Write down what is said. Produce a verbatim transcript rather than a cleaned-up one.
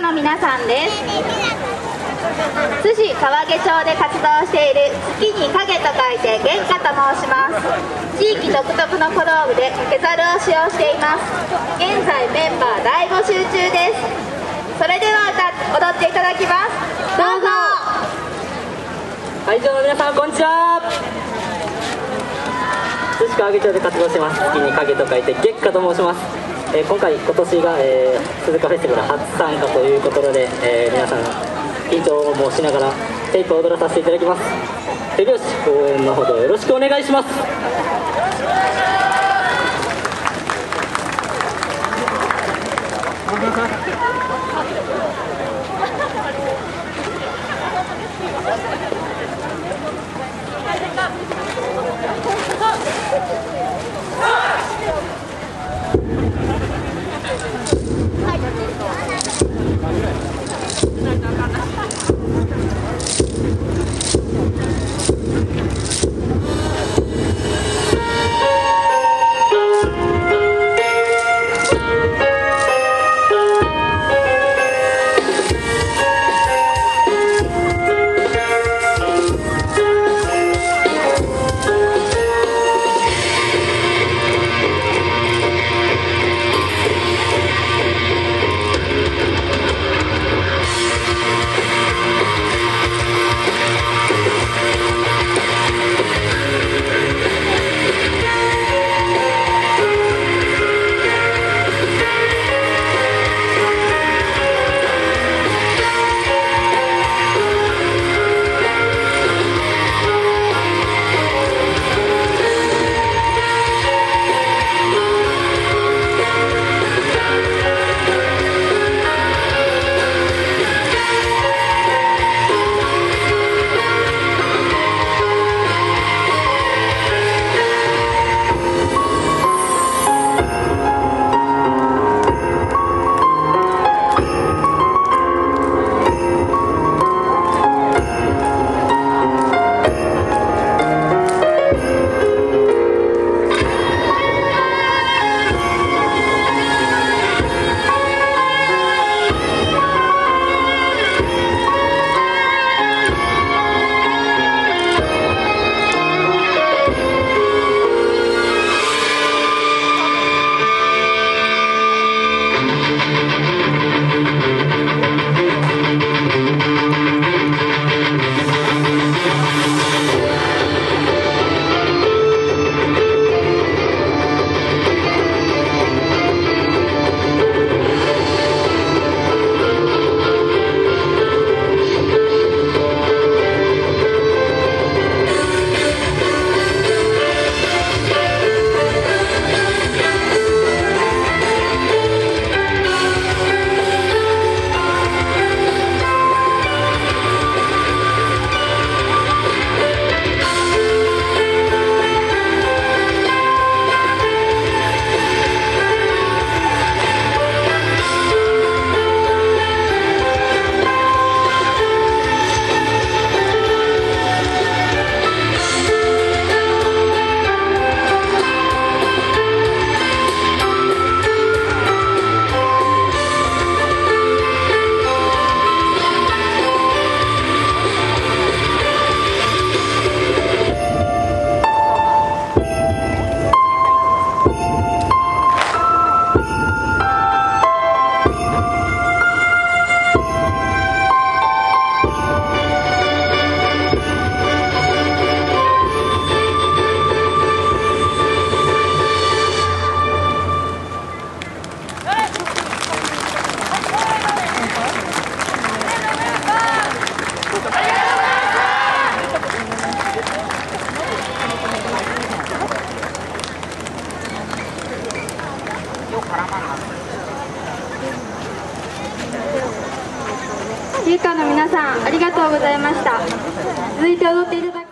の皆さんです。津市川毛町で活動している月に影と書いて月下と申します。地域独特の小道具で竹猿を使用しています。現在メンバー大募集中です。それでは歌踊っていただきます。どうぞ。 会場の皆さん、こんにちは。津市川毛町で活動してます月に影と書いて月下と申します。えー、今回今年が、えー、鈴鹿フェスティバル初参加ということで、えー、皆さん緊張もしながらテイプを踊らさせていただきます。手拍子応援のほどよろしくお願いします。 月下の皆さん、ありがとうございました。続いて踊っていただく